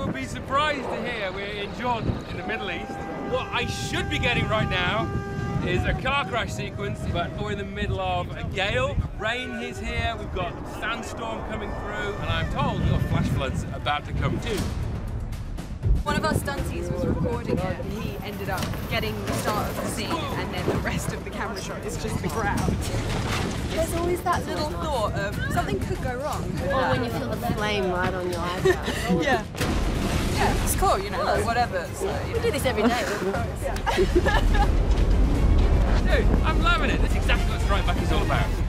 will be surprised to hear we're in Jordan, in the Middle East. What I should be getting right now is a car crash sequence, but we're in the middle of a gale. Rain is here, we've got sandstorm coming through, and I'm told we've got flash floods about to come too. One of our stunties was recording it, and he ended up getting the start of the scene, and then the rest of the camera shot is just the ground. There's always that little thought of something could go wrong. Or when you feel the flame right on your eyebrow. Yeah. Yeah, it's cool, you know, like whatever. So, We do this every day. Dude, I'm loving it. That's exactly what Strike Back is all about.